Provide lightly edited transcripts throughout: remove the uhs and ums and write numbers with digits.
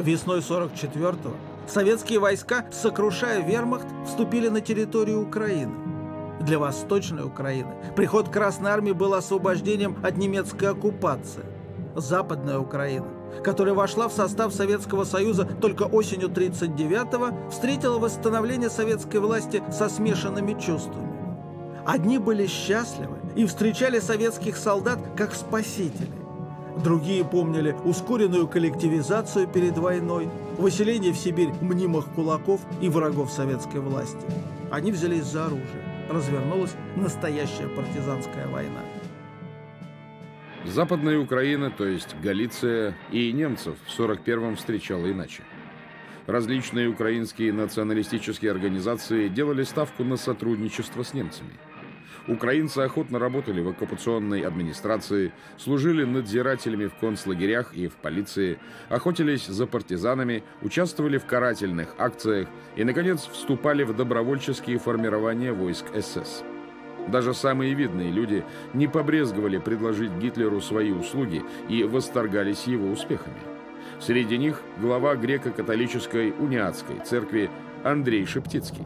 Весной 44-го советские войска, сокрушая вермахт, вступили на территорию Украины. Для Восточной Украины приход Красной Армии был освобождением от немецкой оккупации. Западная Украина, которая вошла в состав Советского Союза только осенью 1939-го, встретила восстановление советской власти со смешанными чувствами. Одни были счастливы и встречали советских солдат как спасителей. Другие помнили ускоренную коллективизацию перед войной, выселение в Сибирь мнимых кулаков и врагов советской власти. Они взялись за оружие. Развернулась настоящая партизанская война. Западная Украина, то есть Галиция, и немцев в 1941-м встречала иначе. Различные украинские националистические организации делали ставку на сотрудничество с немцами. Украинцы охотно работали в оккупационной администрации, служили надзирателями в концлагерях и в полиции, охотились за партизанами, участвовали в карательных акциях и, наконец, вступали в добровольческие формирования войск СС. Даже самые видные люди не побрезговали предложить Гитлеру свои услуги и восторгались его успехами. Среди них глава греко-католической униатской церкви Андрей Шептицкий.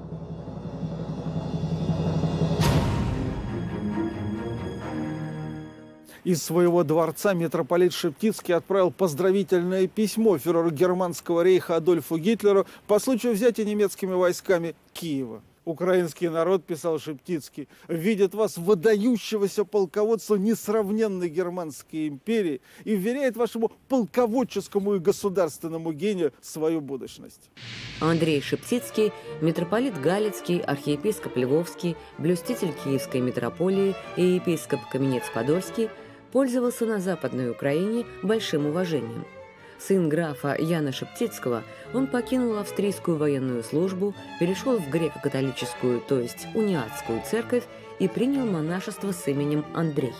Из своего дворца митрополит Шептицкий отправил поздравительное письмо фюреру Германского рейха Адольфу Гитлеру по случаю взятия немецкими войсками Киева. Украинский народ, писал Шептицкий, видит вас выдающегося полководца несравненной Германской империи и вверяет вашему полководческому и государственному гению свою будущность. Андрей Шептицкий, митрополит Галицкий, архиепископ Львовский, блюститель Киевской митрополии и епископ Каменец-Подольский, пользовался на Западной Украине большим уважением. Сын графа Яна Шептицкого, он покинул австрийскую военную службу, перешел в греко-католическую, то есть униатскую церковь и принял монашество с именем Андрей.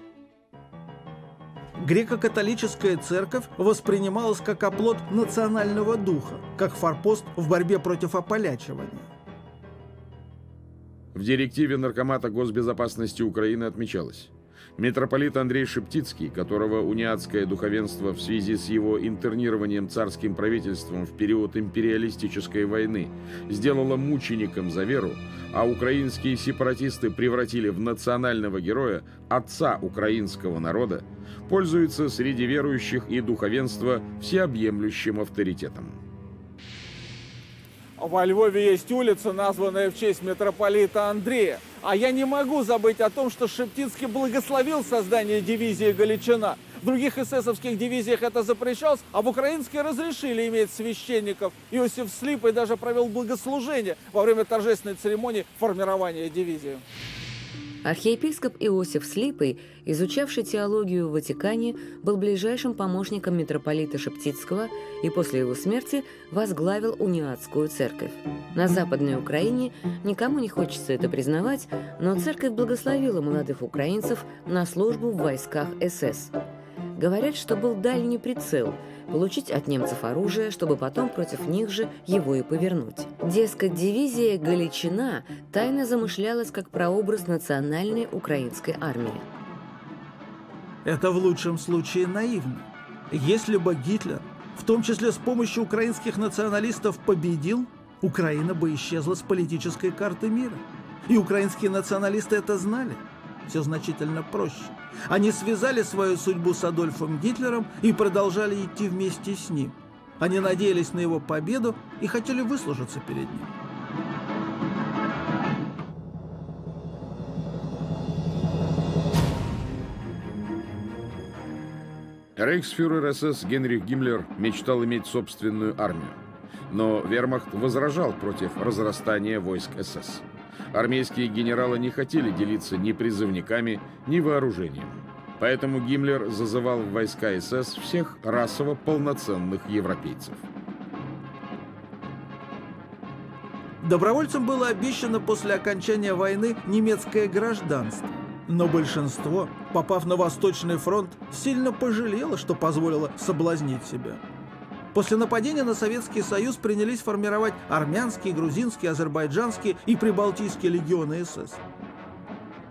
Греко-католическая церковь воспринималась как оплот национального духа, как форпост в борьбе против ополячивания. В директиве Наркомата госбезопасности Украины отмечалось: митрополит Андрей Шептицкий, которого униатское духовенство в связи с его интернированием царским правительством в период империалистической войны сделало мучеником за веру, а украинские сепаратисты превратили в национального героя, отца украинского народа, пользуется среди верующих и духовенства всеобъемлющим авторитетом. Во Львове есть улица, названная в честь митрополита Андрея. А я не могу забыть о том, что Шептицкий благословил создание дивизии «Галичина». В других эсэсовских дивизиях это запрещалось, а в украинской разрешили иметь священников. Иосиф Слипый даже провел богослужение во время торжественной церемонии формирования дивизии. Архиепископ Иосиф Слипый, изучавший теологию в Ватикане, был ближайшим помощником митрополита Шептицкого и после его смерти возглавил униатскую церковь. На Западной Украине никому не хочется это признавать, но церковь благословила молодых украинцев на службу в войсках СС. Говорят, что был дальний прицел – получить от немцев оружие, чтобы потом против них же его и повернуть. Дескать, дивизия «Галичина» тайно замышлялась как прообраз национальной украинской армии. Это в лучшем случае наивно. Если бы Гитлер, в том числе с помощью украинских националистов, победил, Украина бы исчезла с политической карты мира. И украинские националисты это знали. Все значительно проще. Они связали свою судьбу с Адольфом Гитлером и продолжали идти вместе с ним. Они надеялись на его победу и хотели выслужиться перед ним. Рейхсфюрер СС Генрих Гиммлер мечтал иметь собственную армию. Но вермахт возражал против разрастания войск СС. Армейские генералы не хотели делиться ни призывниками, ни вооружением. Поэтому Гиммлер зазывал в войска СС всех расово полноценных европейцев. Добровольцам было обещано после окончания войны немецкое гражданство. Но большинство, попав на Восточный фронт, сильно пожалело, что позволило соблазнить себя. После нападения на Советский Союз принялись формировать армянские, грузинские, азербайджанские и прибалтийские легионы СС.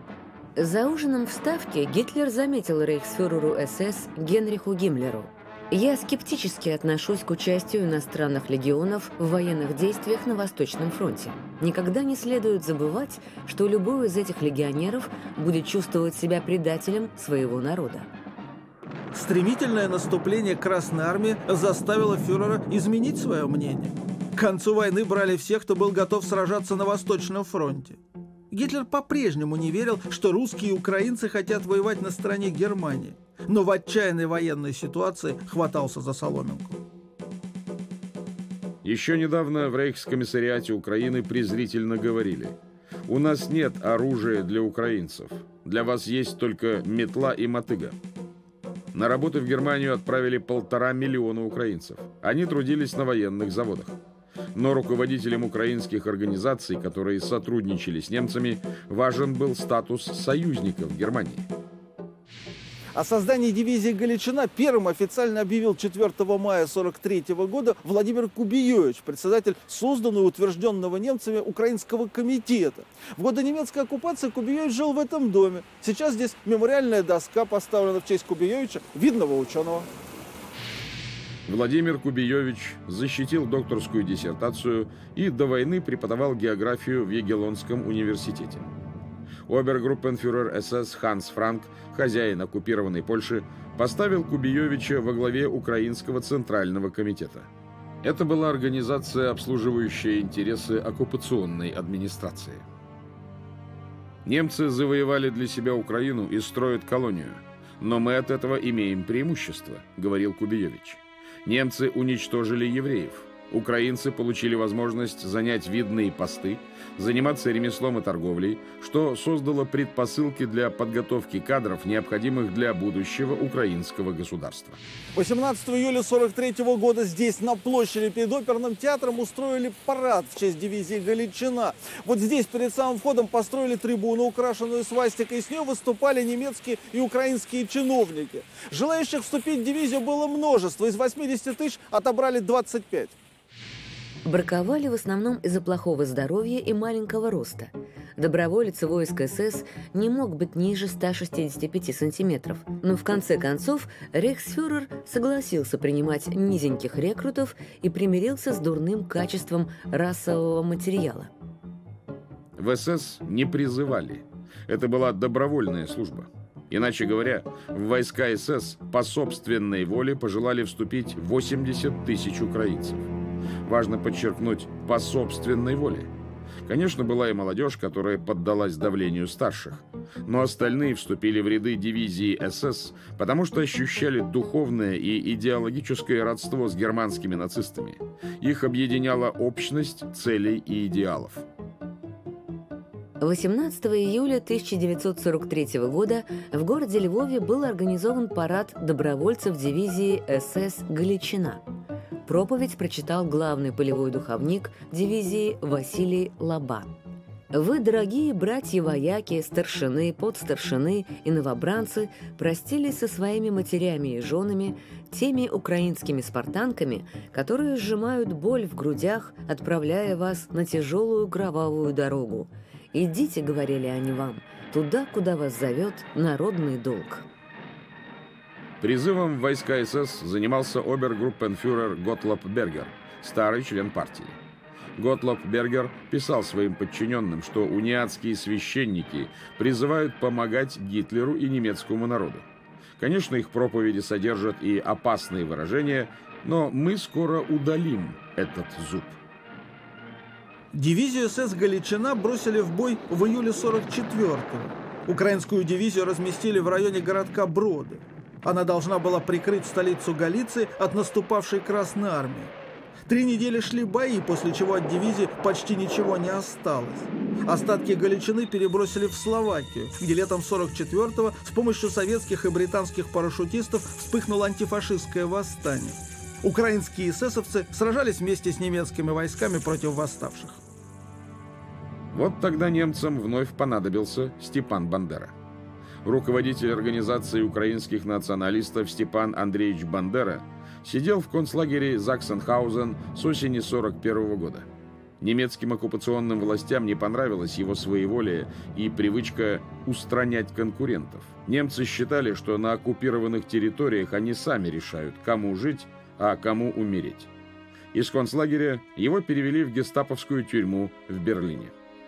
За ужином в Ставке Гитлер заметил рейхсфюреру СС Генриху Гиммлеру: Я скептически отношусь к участию иностранных легионов в военных действиях на Восточном фронте. Никогда не следует забывать, что любой из этих легионеров будет чувствовать себя предателем своего народа. Стремительное наступление Красной Армии заставило фюрера изменить свое мнение. К концу войны брали всех, кто был готов сражаться на Восточном фронте. Гитлер по-прежнему не верил, что русские и украинцы хотят воевать на стороне Германии, но в отчаянной военной ситуации хватался за соломинку. Еще недавно в Рейхскомиссариате Украины презрительно говорили: «У нас нет оружия для украинцев. Для вас есть только метла и мотыга». На работу в Германию отправили 1,5 миллиона украинцев. Они трудились на военных заводах. Но руководителям украинских организаций, которые сотрудничали с немцами, важен был статус союзников Германии. О создании дивизии «Галичина» первым официально объявил 4 мая 1943 года Владимир Кубиевич, председатель созданного и утвержденного немцами Украинского комитета. В годы немецкой оккупации Кубиевич жил в этом доме. Сейчас здесь мемориальная доска поставлена в честь Кубиевича, видного ученого. Владимир Кубиевич защитил докторскую диссертацию и до войны преподавал географию в Ягеллонском университете. Обергруппенфюрер СС Ханс Франк, хозяин оккупированной Польши, поставил Кубиевича во главе Украинского центрального комитета. Это была организация, обслуживающая интересы оккупационной администрации. Немцы завоевали для себя Украину и строят колонию. Но мы от этого имеем преимущество, говорил Кубиевич. Немцы уничтожили евреев. Украинцы получили возможность занять видные посты, заниматься ремеслом и торговлей, что создало предпосылки для подготовки кадров, необходимых для будущего украинского государства. 18 июля 1943 года здесь, на площади перед оперным театром, устроили парад в честь дивизии «Галичина». Вот здесь перед самым входом построили трибуну, украшенную свастикой, и с нее выступали немецкие и украинские чиновники. Желающих вступить в дивизию было множество, из 80 тысяч отобрали 25. Браковали в основном из-за плохого здоровья и маленького роста. Доброволец войск СС не мог быть ниже 165 сантиметров, но в конце концов рейхсфюрер согласился принимать низеньких рекрутов и примирился с дурным качеством расового материала. В СС не призывали. Это была добровольная служба. Иначе говоря, в войска СС по собственной воле пожелали вступить 80 тысяч украинцев. Важно подчеркнуть, по собственной воле. Конечно, была и молодежь, которая поддалась давлению старших. Но остальные вступили в ряды дивизии СС, потому что ощущали духовное и идеологическое родство с германскими нацистами. Их объединяла общность целей и идеалов. 18 июля 1943 года в городе Львове был организован парад добровольцев дивизии СС «Галичина». Проповедь прочитал главный полевой духовник дивизии Василий Лаба. Вы, дорогие братья-вояки, старшины, подстаршины и новобранцы, простились со своими матерями и женами, теми украинскими спартанками, которые сжимают боль в грудях, отправляя вас на тяжелую кровавую дорогу. «Идите, — говорили они вам, — туда, куда вас зовет народный долг». Призывом в войска СС занимался обергруппенфюрер Готлоб Бергер, старый член партии. Готлоб Бергер писал своим подчиненным, что униатские священники призывают помогать Гитлеру и немецкому народу. Конечно, их проповеди содержат и опасные выражения, но мы скоро удалим этот зуб. Дивизию СС «Галичина» бросили в бой в июле 1944-го. Украинскую дивизию разместили в районе городка Броды. Она должна была прикрыть столицу Галиции от наступавшей Красной Армии. 3 недели шли бои, после чего от дивизии почти ничего не осталось. Остатки Галичины перебросили в Словакию, где летом 1944-го с помощью советских и британских парашютистов вспыхнуло антифашистское восстание. Украинские эсэсовцы сражались вместе с немецкими войсками против восставших. Вот тогда немцам вновь понадобился Степан Бандера. Руководитель организации украинских националистов Степан Андреевич Бандера сидел в концлагере Заксенхаузен с осени 1941 года. Немецким оккупационным властям не понравилось его своеволие и привычка устранять конкурентов. Немцы считали, что на оккупированных территориях они сами решают, кому жить, а кому умереть. Из концлагеря его перевели в гестаповскую тюрьму в Берлине.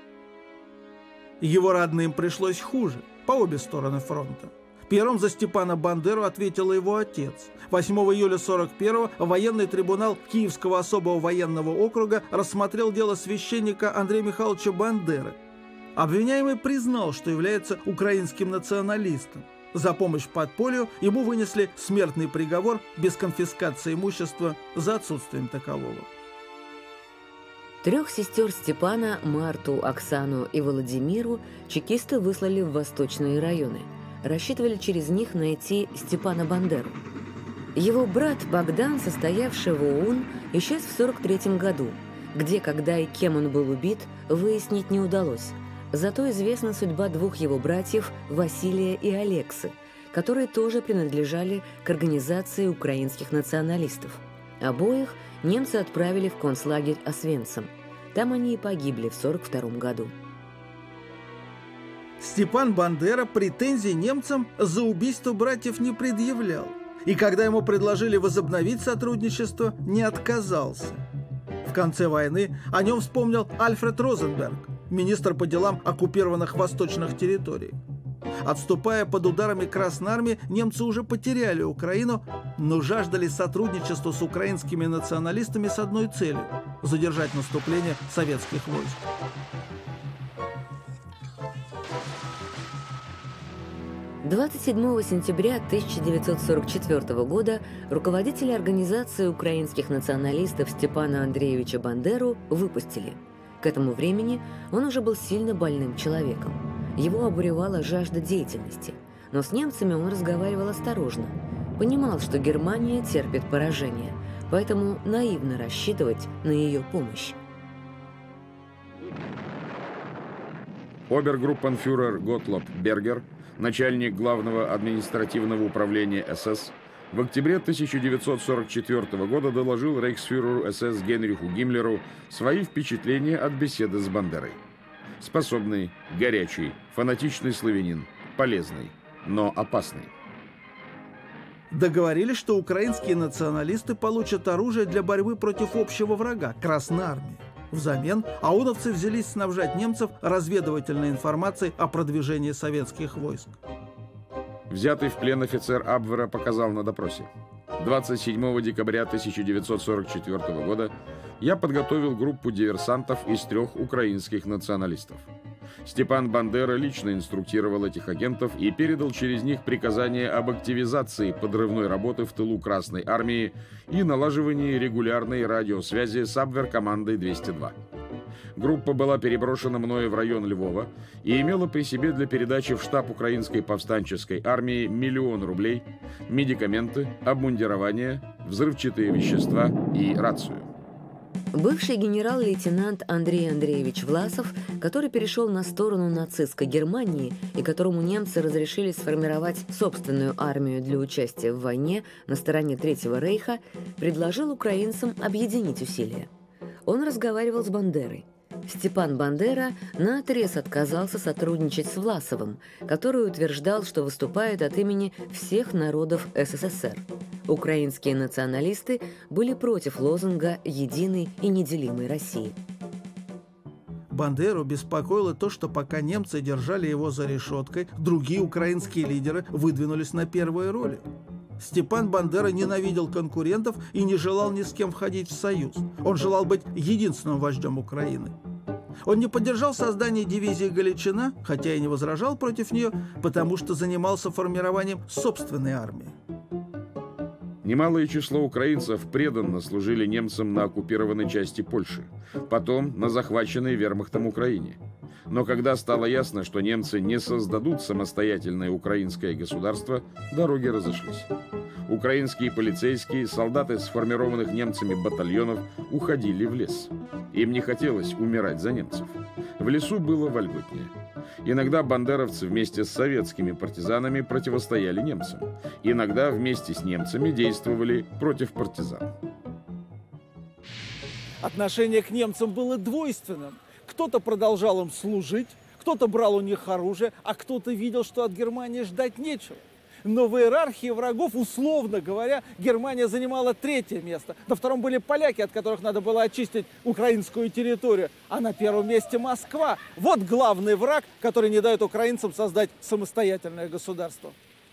Его родным пришлось хуже, по обе стороны фронта. Первым за Степана Бандеру ответил его отец. 8 июля 1941-го военный трибунал Киевского особого военного округа рассмотрел дело священника Андрея Михайловича Бандеры. Обвиняемый признал, что является украинским националистом. За помощь подполью ему вынесли смертный приговор без конфискации имущества за отсутствием такового. 3 сестер Степана, Марту, Оксану и Владимиру, чекисты выслали в восточные районы. Рассчитывали через них найти Степана Бандеру. Его брат Богдан, состоявший в ОУН, исчез в 1943 году. Где, когда и кем он был убит, выяснить не удалось. Зато известна судьба 2 его братьев, Василия и Алексы, которые тоже принадлежали к организации украинских националистов. Обоих немцы отправили в концлагерь Освенцим. Там они и погибли в 1942 году. Степан Бандера претензий немцам за убийство братьев не предъявлял. И когда ему предложили возобновить сотрудничество, не отказался. В конце войны о нем вспомнил Альфред Розенберг, министр по делам оккупированных восточных территорий. Отступая под ударами Красной Армии, немцы уже потеряли Украину, но жаждали сотрудничества с украинскими националистами с одной целью – задержать наступление советских войск. – 27 сентября 1944 года руководители организации украинских националистов Степана Андреевича Бандеру выпустили. К этому времени он уже был сильно больным человеком. Его обуревала жажда деятельности, но с немцами он разговаривал осторожно. Понимал, что Германия терпит поражение, поэтому наивно рассчитывать на ее помощь. Обергруппенфюрер Готлоб Бергер, начальник главного административного управления СС, в октябре 1944 года доложил рейхсфюреру СС Генриху Гиммлеру свои впечатления от беседы с Бандерой. Способный, горячий, фанатичный славянин, полезный, но опасный. Договорились, что украинские националисты получат оружие для борьбы против общего врага – Красной Армии. Взамен ауновцы взялись снабжать немцев разведывательной информацией о продвижении советских войск. Взятый в плен офицер Абвера показал на допросе: 27 декабря 1944 года я подготовил группу диверсантов из 3 украинских националистов. Степан Бандера лично инструктировал этих агентов и передал через них приказание об активизации подрывной работы в тылу Красной Армии и налаживании регулярной радиосвязи с Абвер-командой 202. Группа была переброшена мною в район Львова и имела при себе для передачи в штаб Украинской повстанческой армии 1 000 000 рублей, медикаменты, обмундирование, взрывчатые вещества и рацию. Бывший генерал-лейтенант Андрей Андреевич Власов, который перешел на сторону нацистской Германии и которому немцы разрешили сформировать собственную армию для участия в войне на стороне Третьего рейха, предложил украинцам объединить усилия. Он разговаривал с Бандерой. Степан Бандера наотрез отказался сотрудничать с Власовым, который утверждал, что выступает от имени всех народов СССР. Украинские националисты были против лозунга «Единой и неделимой России». Бандеру беспокоило то, что пока немцы держали его за решеткой, другие украинские лидеры выдвинулись на первые роли. Степан Бандера ненавидел конкурентов и не желал ни с кем входить в союз. Он желал быть единственным вождем Украины. Он не поддержал создание дивизии Галичина, хотя и не возражал против нее, потому что занимался формированием собственной армии. Немалое число украинцев преданно служили немцам на оккупированной части Польши, потом на захваченной вермахтом Украине. Но когда стало ясно, что немцы не создадут самостоятельное украинское государство, дороги разошлись. Украинские полицейские, солдаты сформированных немцами батальонов уходили в лес. Им не хотелось умирать за немцев. В лесу было вольготнее. Иногда бандеровцы вместе с советскими партизанами противостояли немцам. Иногда вместе с немцами действовали против партизан. Отношение к немцам было двойственным. Кто-то продолжал им служить, кто-то брал у них оружие, а кто-то видел, что от Германии ждать нечего. Но в иерархии врагов, условно говоря, Германия занимала 3-е место. На 2-м были поляки, от которых надо было очистить украинскую территорию. А на 1-м месте Москва. Вот главный враг, который не дает украинцам создать самостоятельное государство.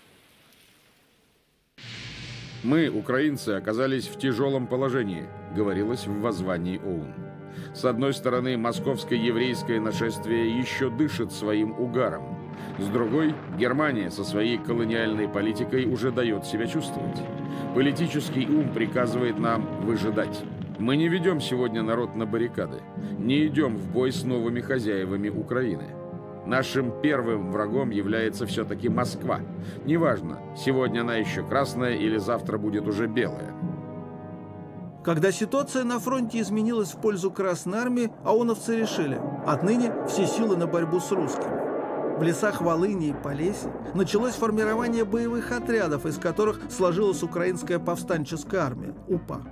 «Мы, украинцы, оказались в тяжелом положении», говорилось в воззвании ОУН. С одной стороны, московское еврейское нашествие еще дышит своим угаром. С другой, Германия со своей колониальной политикой уже дает себя чувствовать. Политический ум приказывает нам выжидать. Мы не ведем сегодня народ на баррикады, не идем в бой с новыми хозяевами Украины. Нашим первым врагом является все-таки Москва. Неважно, сегодня она еще красная или завтра будет уже белая. Когда ситуация на фронте изменилась в пользу Красной Армии, ОУНовцы решили, отныне все силы на борьбу с русскими. В лесах Волыни и Полесья началось формирование боевых отрядов, из которых сложилась Украинская повстанческая армия, УПА.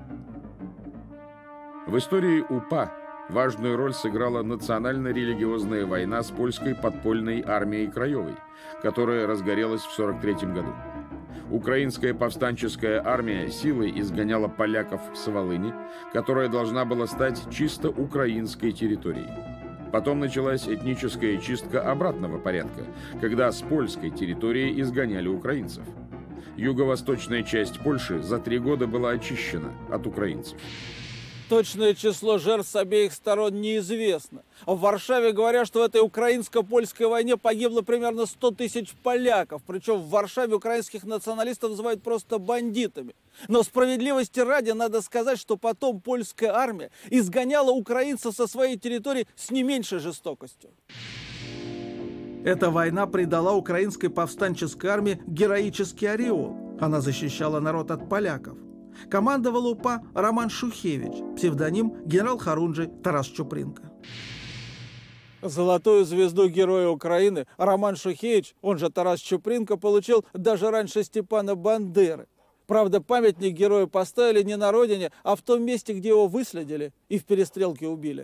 В истории УПА важную роль сыграла национально-религиозная война с польской подпольной армией Краевой, которая разгорелась в 1943 году. Украинская повстанческая армия силой изгоняла поляков с Волыни, которая должна была стать чисто украинской территорией. Потом началась этническая чистка обратного порядка, когда с польской территории изгоняли украинцев. Юго-восточная часть Польши за 3 года была очищена от украинцев. Точное число жертв с обеих сторон неизвестно. В Варшаве говорят, что в этой украинско-польской войне погибло примерно 100 тысяч поляков. Причем в Варшаве украинских националистов называют просто бандитами. Но справедливости ради надо сказать, что потом польская армия изгоняла украинцев со своей территории с не меньшей жестокостью. Эта война придала украинской повстанческой армии героический ореол. Она защищала народ от поляков. Командовал УПА Роман Шухевич, псевдоним генерал Хорунжий Тарас Чупринка. Золотую звезду Героя Украины Роман Шухевич, он же Тарас Чупринка, получил даже раньше Степана Бандеры. Правда, памятник герою поставили не на родине, а в том месте, где его выследили и в перестрелке убили.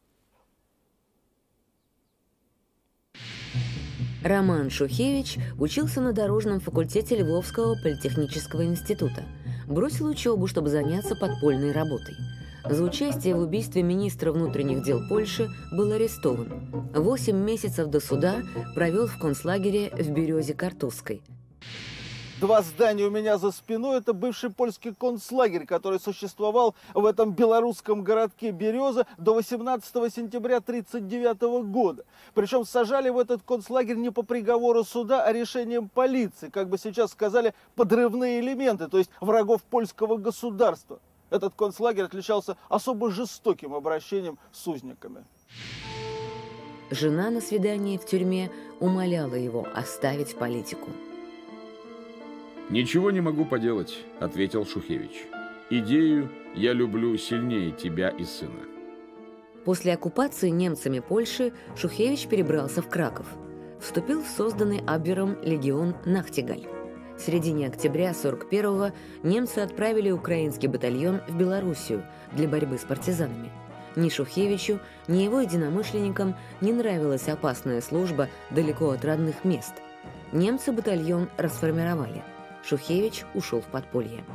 Роман Шухевич учился на дорожном факультете Львовского политехнического института. Бросил учебу, чтобы заняться подпольной работой. За участие в убийстве министра внутренних дел Польши был арестован. 8 месяцев до суда провел в концлагере в Березе-Картузской. 2 здания у меня за спиной – это бывший польский концлагерь, который существовал в этом белорусском городке Береза до 18 сентября 1939 года. Причем сажали в этот концлагерь не по приговору суда, а решением полиции, как бы сейчас сказали, подрывные элементы, то есть врагов польского государства. Этот концлагерь отличался особо жестоким обращением с узниками. Жена на свидании в тюрьме умоляла его оставить политику. «Ничего не могу поделать», — ответил Шухевич. «Идею я люблю сильнее тебя и сына». После оккупации немцами Польши Шухевич перебрался в Краков. Вступил в созданный Абвером легион «Нахтигаль». В середине октября 1941-го немцы отправили украинский батальон в Белоруссию для борьбы с партизанами. Ни Шухевичу, ни его единомышленникам не нравилась опасная служба далеко от родных мест. Немцы батальон расформировали. Шухевич ушел в подполье.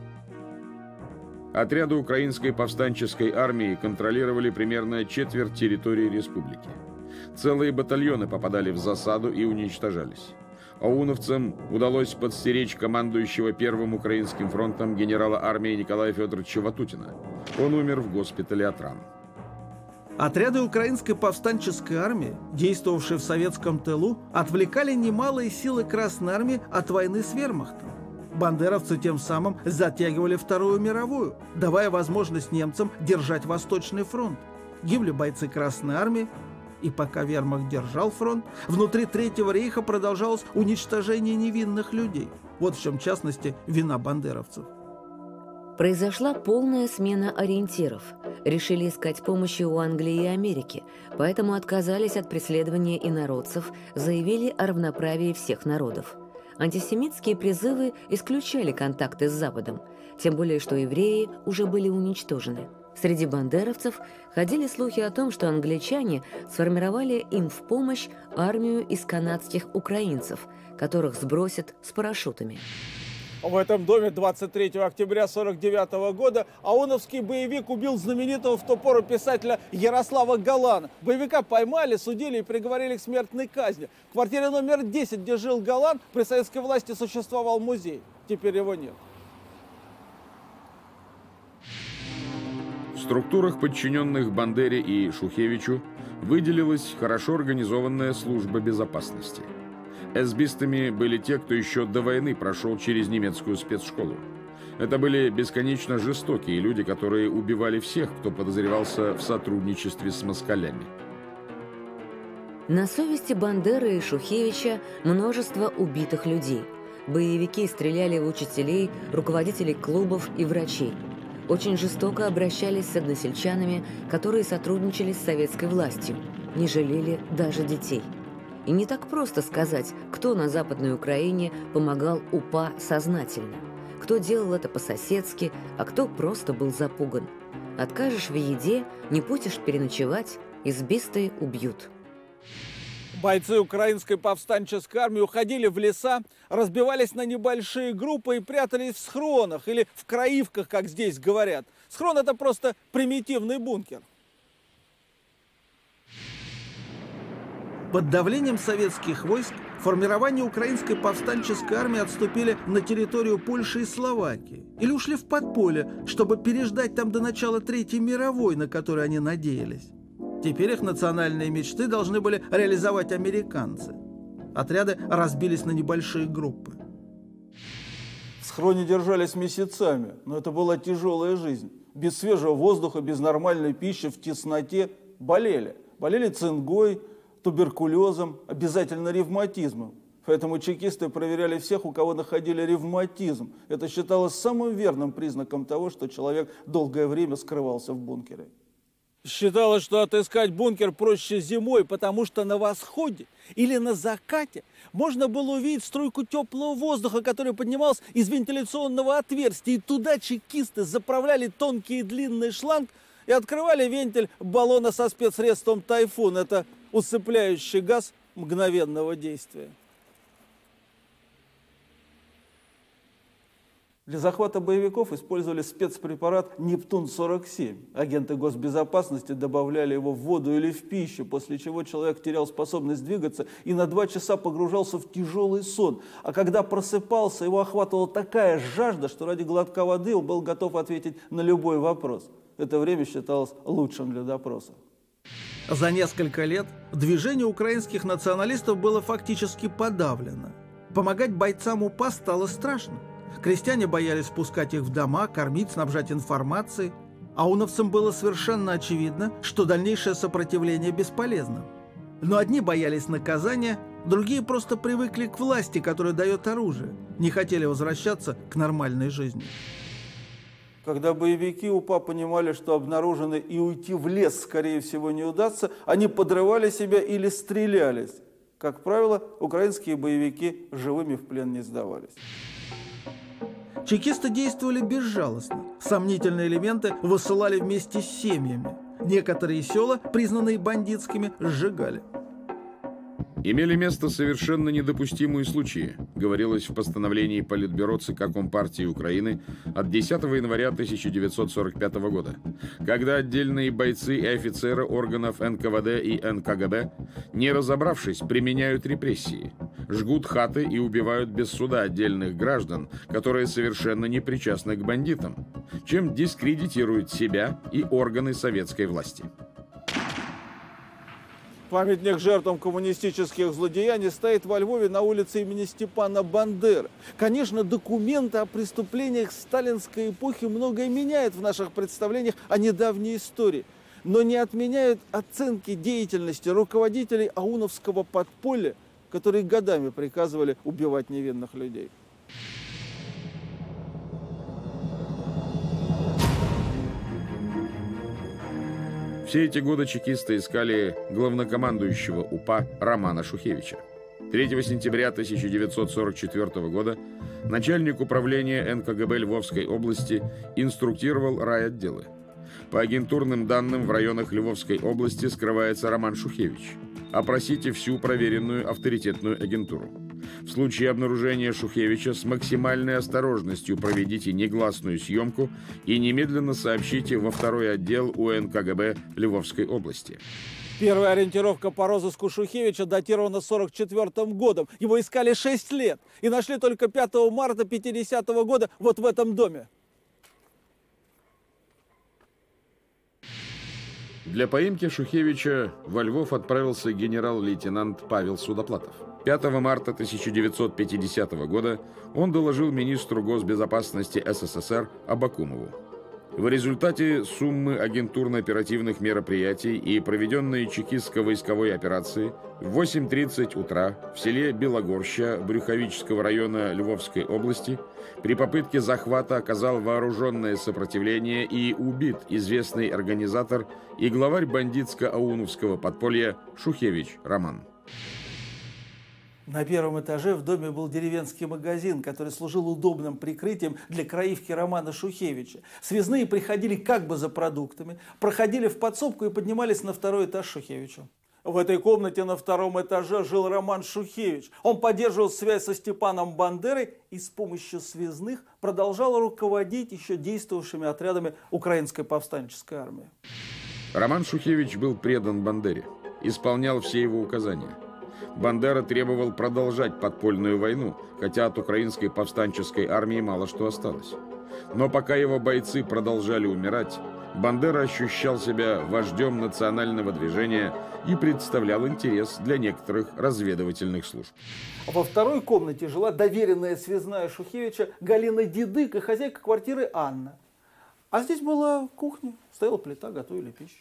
Отряды украинской повстанческой армии контролировали примерно четверть территории республики. Целые батальоны попадали в засаду и уничтожались. ОУНовцам удалось подстеречь командующего Первым Украинским фронтом генерала армии Николая Федоровича Ватутина. Он умер в госпитале от ран. Отряды украинской повстанческой армии, действовавшие в советском тылу, отвлекали немалые силы Красной армии от войны с вермахтом. Бандеровцы тем самым затягивали Вторую мировую, давая возможность немцам держать Восточный фронт. Гибли бойцы Красной армии, и пока вермахт держал фронт, внутри Третьего рейха продолжалось уничтожение невинных людей. Вот в чем, в частности, вина бандеровцев. Произошла полная смена ориентиров. Решили искать помощи у Англии и Америки, поэтому отказались от преследования инородцев, заявили о равноправии всех народов. Антисемитские призывы исключали контакты с Западом, тем более что евреи уже были уничтожены. Среди бандеровцев ходили слухи о том, что англичане сформировали им в помощь армию из канадских украинцев, которых сбросят с парашютами. В этом доме 23 октября 1949 года ауновский боевик убил знаменитого в ту пору писателя Ярослава Галана. Боевика поймали, судили и приговорили к смертной казни. В квартире номер 10, где жил Галан, при советской власти существовал музей. Теперь его нет. В структурах, подчиненных Бандере и Шухевичу, выделилась хорошо организованная служба безопасности. Эсбистами были те, кто еще до войны прошел через немецкую спецшколу. Это были бесконечно жестокие люди, которые убивали всех, кто подозревался в сотрудничестве с москалями. На совести Бандеры и Шухевича множество убитых людей. Боевики стреляли в учителей, руководителей клубов и врачей. Очень жестоко обращались с односельчанами, которые сотрудничали с советской властью, не жалели даже детей. И не так просто сказать, кто на Западной Украине помогал УПА сознательно, кто делал это по-соседски, а кто просто был запуган. Откажешь в еде, не пустишь переночевать, избистые убьют. Бойцы украинской повстанческой армии уходили в леса, разбивались на небольшие группы и прятались в схронах или в краивках, как здесь говорят. Схрон – это просто примитивный бункер. Под давлением советских войск формирование украинской повстанческой армии отступили на территорию Польши и Словакии или ушли в подполье, чтобы переждать там до начала Третьей мировой, на которую они надеялись. Теперь их национальные мечты должны были реализовать американцы. Отряды разбились на небольшие группы. В схроне держались месяцами, но это была тяжелая жизнь. Без свежего воздуха, без нормальной пищи, в тесноте болели. Болели цингой, туберкулезом, обязательно ревматизмом. Поэтому чекисты проверяли всех, у кого находили ревматизм. Это считалось самым верным признаком того, что человек долгое время скрывался в бункере. Считалось, что отыскать бункер проще зимой, потому что на восходе или на закате можно было увидеть струйку теплого воздуха, который поднимался из вентиляционного отверстия. И туда чекисты заправляли тонкий и длинный шланг и открывали вентиль баллона со спецсредством «Тайфун». Это усыпляющий газ мгновенного действия. Для захвата боевиков использовали спецпрепарат «Нептун-47». Агенты госбезопасности добавляли его в воду или в пищу, после чего человек терял способность двигаться и на 2 часа погружался в тяжелый сон. А когда просыпался, его охватывала такая жажда, что ради глотка воды он был готов ответить на любой вопрос. Это время считалось лучшим для допроса. За несколько лет движение украинских националистов было фактически подавлено. Помогать бойцам УПА стало страшно. Крестьяне боялись впускать их в дома, кормить, снабжать информацией. Ауновцам было совершенно очевидно, что дальнейшее сопротивление бесполезно. Но одни боялись наказания, другие просто привыкли к власти, которая дает оружие, не хотели возвращаться к нормальной жизни. Когда боевики УПА понимали, что обнаружены и уйти в лес, скорее всего, не удастся, они подрывали себя или стрелялись. Как правило, украинские боевики живыми в плен не сдавались. Чекисты действовали безжалостно. Сомнительные элементы высылали вместе с семьями. Некоторые села, признанные бандитскими, сжигали. Имели место совершенно недопустимые случаи, говорилось в постановлении Политбюро ЦК Компартии Украины от 10 января 1945 года, когда отдельные бойцы и офицеры органов НКВД и НКГБ, не разобравшись, применяют репрессии, жгут хаты и убивают без суда отдельных граждан, которые совершенно не причастны к бандитам, чем дискредитируют себя и органы советской власти. Памятник жертвам коммунистических злодеяний стоит во Львове на улице имени Степана Бандеры. Конечно, документы о преступлениях сталинской эпохи многое меняют в наших представлениях о недавней истории, но не отменяют оценки деятельности руководителей ауновского подполья, которые годами приказывали убивать невинных людей. Все эти годы чекисты искали главнокомандующего УПА Романа Шухевича. 3 сентября 1944 года начальник управления НКГБ Львовской области инструктировал райотделы. По агентурным данным, в районах Львовской области скрывается Роман Шухевич. Опросите всю проверенную авторитетную агентуру. В случае обнаружения Шухевича с максимальной осторожностью проведите негласную съемку и немедленно сообщите во второй отдел УНКГБ Львовской области. Первая ориентировка по розыску Шухевича датирована 1944 годом. Его искали 6 лет и нашли только 5 марта 1950 года вот в этом доме. Для поимки Шухевича во Львов отправился генерал-лейтенант Павел Судоплатов. 5 марта 1950 года он доложил министру госбезопасности СССР Абакумову. В результате суммы агентурно-оперативных мероприятий и проведенной чекистско-войсковой операции в 8:30 утра в селе Белогорща Брюховического района Львовской области при попытке захвата оказал вооруженное сопротивление и убит известный организатор и главарь бандитско-ауновского подполья Шухевич Роман. На первом этаже в доме был деревенский магазин, который служил удобным прикрытием для краивки Романа Шухевича. Связные приходили как бы за продуктами, проходили в подсобку и поднимались на второй этаж Шухевича. В этой комнате на втором этаже жил Роман Шухевич. Он поддерживал связь со Степаном Бандерой и с помощью связных продолжал руководить еще действовавшими отрядами Украинской повстанческой армии. Роман Шухевич был предан Бандере, исполнял все его указания. Бандера требовал продолжать подпольную войну, хотя от украинской повстанческой армии мало что осталось. Но пока его бойцы продолжали умирать, Бандера ощущал себя вождем национального движения и представлял интерес для некоторых разведывательных служб. Во второй комнате жила доверенная связная Шухевича Галина Дидык и хозяйка квартиры Анна. А здесь была кухня, стояла плита, готовили пищу.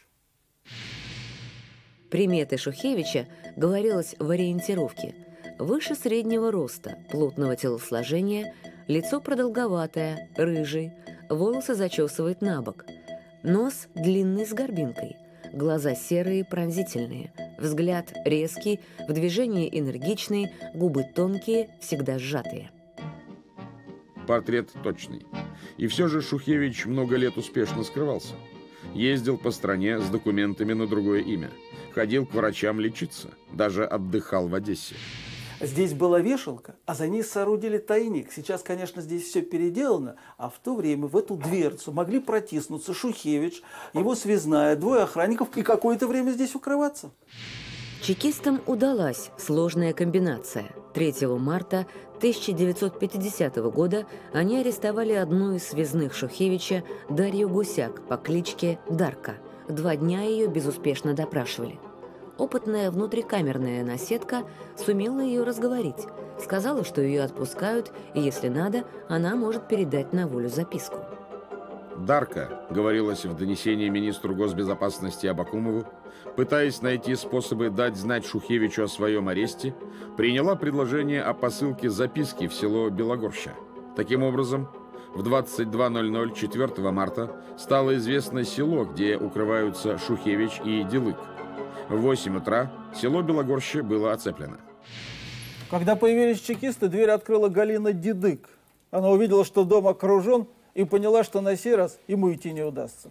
Приметы Шухевича говорилось в ориентировке. Выше среднего роста, плотного телосложения, лицо продолговатое, рыжий, волосы зачесывает на бок. Нос длинный с горбинкой, глаза серые, пронзительные, взгляд резкий, в движении энергичный, губы тонкие, всегда сжатые. Портрет точный. И все же Шухевич много лет успешно скрывался. Ездил по стране с документами на другое имя. Ходил к врачам лечиться. Даже отдыхал в Одессе. Здесь была вешалка, а за ней соорудили тайник. Сейчас, конечно, здесь все переделано, а в то время в эту дверцу могли протиснуться Шухевич, его связная, 2 охранников и какое-то время здесь укрываться. Чекистам удалась сложная комбинация. 3 марта 1950 года они арестовали одну из связных Шухевича, Дарью Гусяк, по кличке Дарка. 2 дня ее безуспешно допрашивали. Опытная внутрикамерная наседка сумела ее разговорить. Сказала, что ее отпускают, и если надо, она может передать на волю записку. Дарка, говорилось в донесении министру госбезопасности Абакумову, пытаясь найти способы дать знать Шухевичу о своем аресте, приняла предложение о посылке записки в село Белогорща. Таким образом, в 22:00 4 марта стало известно село, где укрываются Шухевич и Дилык. В 8 утра село Белогорще было оцеплено. Когда появились чекисты, дверь открыла Галина Дидык. Она увидела, что дом окружен, и поняла, что на сей раз ему идти не удастся.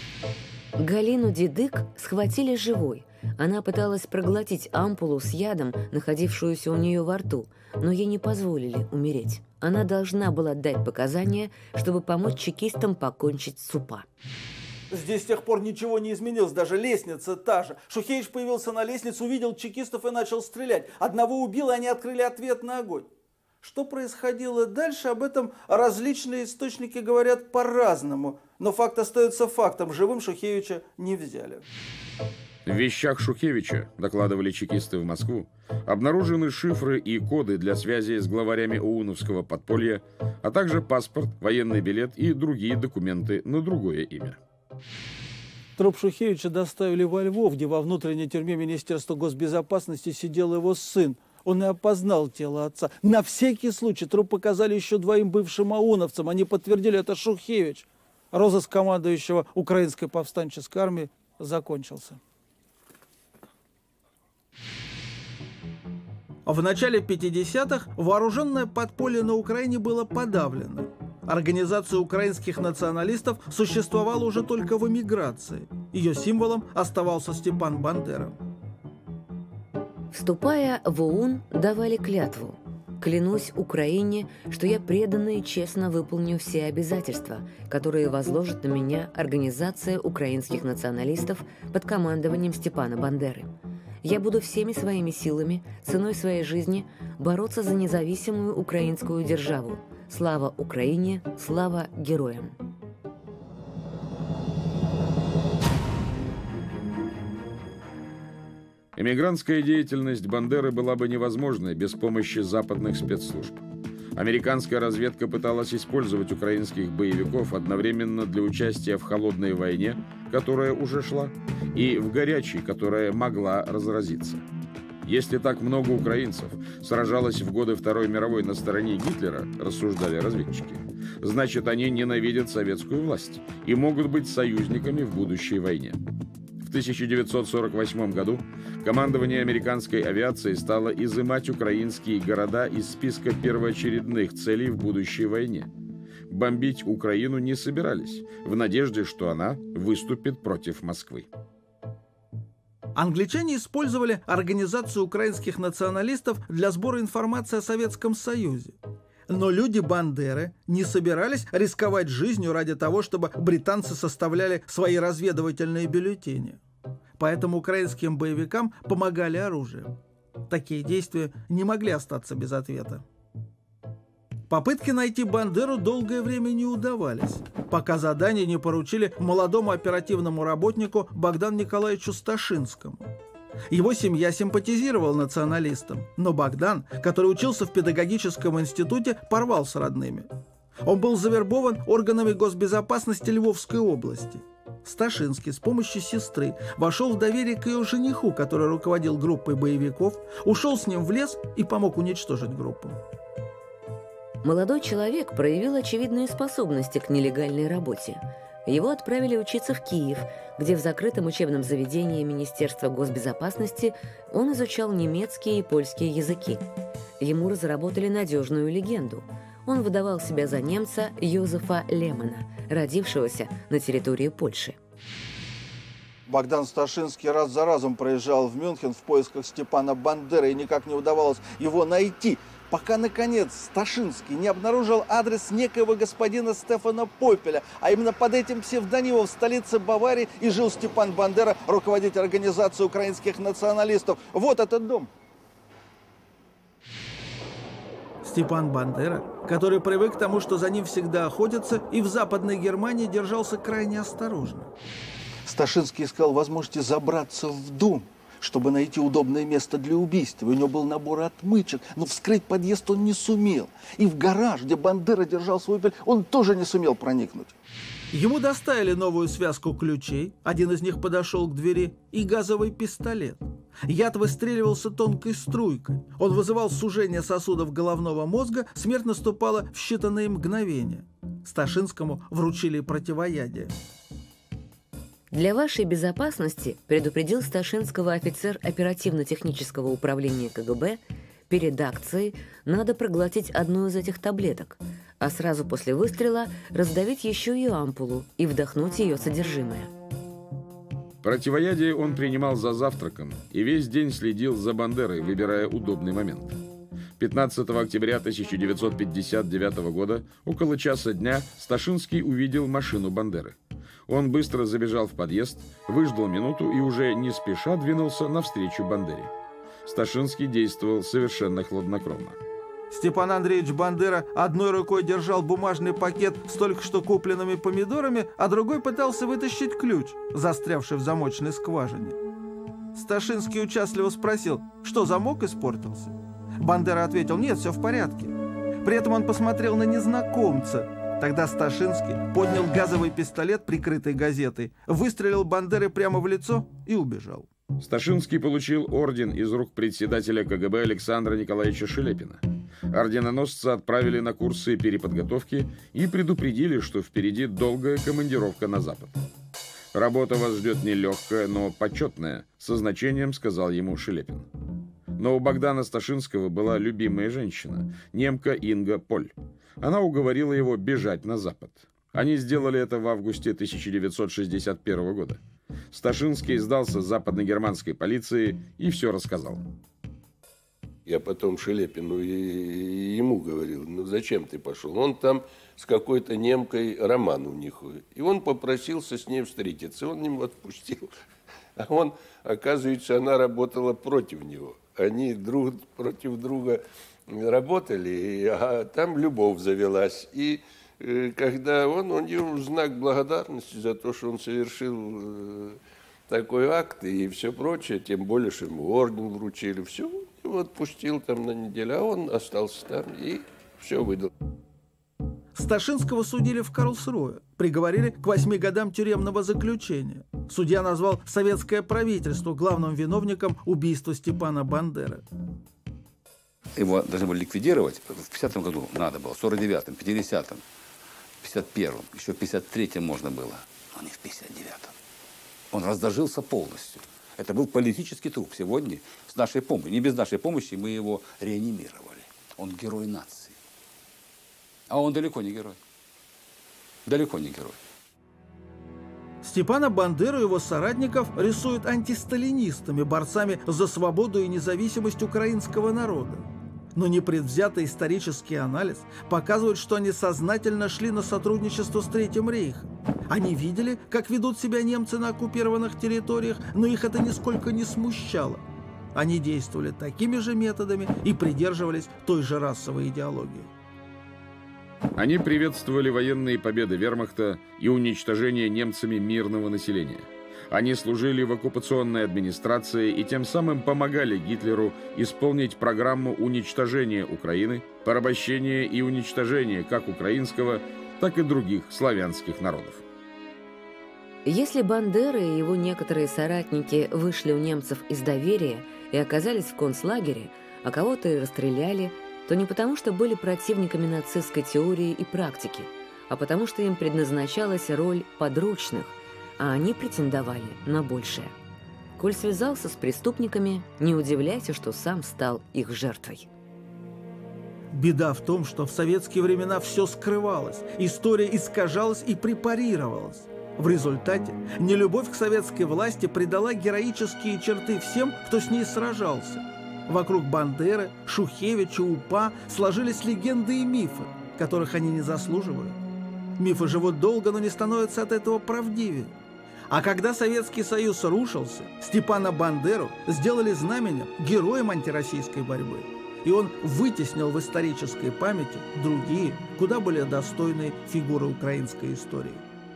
Галину Дидык схватили живой. Она пыталась проглотить ампулу с ядом, находившуюся у нее во рту, но ей не позволили умереть. Она должна была дать показания, чтобы помочь чекистам покончить с УПА. Здесь с тех пор ничего не изменилось, даже лестница та же. Шухевич появился на лестнице, увидел чекистов и начал стрелять. Одного убил, и они открыли ответный огонь. Что происходило дальше, об этом различные источники говорят по-разному. Но факт остается фактом, живым Шухевича не взяли. В вещах Шухевича, докладывали чекисты в Москву, обнаружены шифры и коды для связи с главарями ОУНовского подполья, а также паспорт, военный билет и другие документы на другое имя. Труп Шухевича доставили во Львов, где во внутренней тюрьме Министерства госбезопасности сидел его сын. Он и опознал тело отца. На всякий случай труп показали еще 2 бывшим ОУНовцам. Они подтвердили, это Шухевич. Розыск командующего Украинской повстанческой армии закончился. В начале 50-х вооруженное подполье на Украине было подавлено. организация украинских националистов существовала уже только в эмиграции. Ее символом оставался Степан Бандера. Вступая в ОУН, давали клятву: «Клянусь Украине, что я преданно и честно выполню все обязательства, которые возложит на меня Организация украинских националистов под командованием Степана Бандеры. Я буду всеми своими силами, ценой своей жизни, бороться за независимую украинскую державу. Слава Украине, слава героям!» Эмигрантская деятельность Бандеры была бы невозможной без помощи западных спецслужб. Американская разведка пыталась использовать украинских боевиков одновременно для участия в холодной войне, которая уже шла, и в горячей, которая могла разразиться. Если так много украинцев сражалось в годы Второй мировой на стороне Гитлера, рассуждали разведчики, значит, они ненавидят советскую власть и могут быть союзниками в будущей войне. В 1948 году командование американской авиации стало изымать украинские города из списка первоочередных целей в будущей войне. Бомбить Украину не собирались, в надежде, что она выступит против Москвы. Англичане использовали организацию украинских националистов для сбора информации о Советском Союзе. Но люди Бандеры не собирались рисковать жизнью ради того, чтобы британцы составляли свои разведывательные бюллетени. Поэтому украинским боевикам помогали оружием. Такие действия не могли остаться без ответа. Попытки найти Бандеру долгое время не удавались, пока задание не поручили молодому оперативному работнику Богдану Николаевичу Сташинскому. Его семья симпатизировала националистам, но Богдан, который учился в педагогическом институте, порвал с родными. Он был завербован органами госбезопасности Львовской области. Сташинский с помощью сестры вошел в доверие к ее жениху, который руководил группой боевиков, ушел с ним в лес и помог уничтожить группу. Молодой человек проявил очевидные способности к нелегальной работе. Его отправили учиться в Киев, где в закрытом учебном заведении Министерства госбезопасности он изучал немецкий и польский языки. Ему разработали надежную легенду. Он выдавал себя за немца Йозефа Лемана, родившегося на территории Польши. Богдан Сташинский раз за разом проезжал в Мюнхен в поисках Степана Бандеры, и никак не удавалось его найти, пока, наконец, Сташинский не обнаружил адрес некоего господина Стефана Попеля, а именно под этим псевдонимом в столице Баварии и жил Степан Бандера, руководитель организации украинских националистов. Вот этот дом. Степан Бандера, который привык к тому, что за ним всегда охотятся, и в Западной Германии держался крайне осторожно. Сташинский искал возможности забраться в дом, чтобы найти удобное место для убийства. У него был набор отмычек, но вскрыть подъезд он не сумел. И в гараж, где Бандера держал свой пель, он тоже не сумел проникнуть. Ему доставили новую связку ключей, один из них подошел к двери, и газовый пистолет. Яд выстреливался тонкой струйкой. Он вызывал сужение сосудов головного мозга, смерть наступала в считанные мгновения. Сташинскому вручили противоядие. Для вашей безопасности, предупредил Сташинского офицер оперативно-технического управления КГБ, перед акцией надо проглотить одну из этих таблеток, а сразу после выстрела раздавить еще и ампулу и вдохнуть ее содержимое. Противоядие он принимал за завтраком и весь день следил за Бандерой, выбирая удобный момент. 15 октября 1959 года, около часа дня, Сташинский увидел машину Бандеры. Он быстро забежал в подъезд, выждал минуту и уже не спеша двинулся навстречу Бандере. Сташинский действовал совершенно хладнокровно. Степан Андреевич Бандера одной рукой держал бумажный пакет с только что купленными помидорами, а другой пытался вытащить ключ, застрявший в замочной скважине. Сташинский участливо спросил, что замок испортился. Бандера ответил, нет, все в порядке. При этом он посмотрел на незнакомца. Тогда Сташинский поднял газовый пистолет, прикрытый газетой, выстрелил Бандере прямо в лицо и убежал. Сташинский получил орден из рук председателя КГБ Александра Николаевича Шелепина. Орденоносца отправили на курсы переподготовки и предупредили, что впереди долгая командировка на Запад. «Работа вас ждет нелегкая, но почетная», со значением сказал ему Шелепин. Но у Богдана Сташинского была любимая женщина, немка Инга Поль. Она уговорила его бежать на Запад. Они сделали это в августе 1961 года. Сташинский сдался западно-германской полиции и все рассказал. Я потом Шелепину и ему говорил, ну зачем ты пошел? Он там с какой-то немкой роман у них. И он попросился с ней встретиться. Он ему отпустил. А он, оказывается, она работала против него. Они друг против друга работали, а там любовь завелась. И когда он нее в знак благодарности за то, что он совершил такой акт и все прочее, тем более, что ему орден вручили, все, его отпустил там на неделю, а он остался там и все выдал. Сташинского судили в Карлсруэ, приговорили к 8 годам тюремного заключения. Судья назвал советское правительство главным виновником убийства Степана Бандеры. Его должны были ликвидировать в 50-м году, надо было, в 49-м, 50-м, 51-м, еще в 53-м можно было, но не в 59-м. Он раздожился полностью. Это был политический труп. Сегодня с нашей помощью, не без нашей помощи, мы его реанимировали. Он герой нации. А он далеко не герой. Далеко не герой. Степана Бандеру и его соратников рисуют антисталинистами, борцами за свободу и независимость украинского народа. Но непредвзятый исторический анализ показывает, что они сознательно шли на сотрудничество с Третьим рейхом. Они видели, как ведут себя немцы на оккупированных территориях, но их это нисколько не смущало. Они действовали такими же методами и придерживались той же расовой идеологии. Они приветствовали военные победы вермахта и уничтожение немцами мирного населения. Они служили в оккупационной администрации и тем самым помогали Гитлеру исполнить программу уничтожения Украины, порабощения и уничтожения как украинского, так и других славянских народов. Если Бандера и его некоторые соратники вышли у немцев из доверия и оказались в концлагере, а кого-то и расстреляли, то не потому, что были противниками нацистской теории и практики, а потому что им предназначалась роль подручных, а они претендовали на большее. Коль связался с преступниками, не удивляйся, что сам стал их жертвой. Беда в том, что в советские времена все скрывалось, история искажалась и препарировалась. В результате нелюбовь к советской власти придала героические черты всем, кто с ней сражался. Вокруг Бандеры, Шухевича, УПА сложились легенды и мифы, которых они не заслуживают. Мифы живут долго, но не становятся от этого правдивее. А когда Советский Союз рушился, Степана Бандеру сделали знаменем, героем антироссийской борьбы. И он вытеснил в исторической памяти другие, куда более достойные фигуры украинской истории.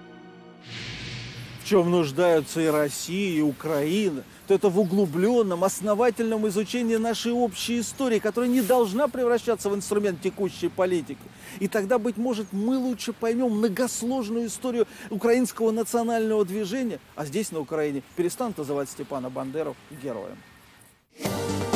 В чем нуждаются и Россия, и Украина, то это в углубленном, основательном изучении нашей общей истории, которая не должна превращаться в инструмент текущей политики. И тогда, быть может, мы лучше поймем многосложную историю украинского национального движения, а здесь, на Украине, перестанут называть Степана Бандеру героем.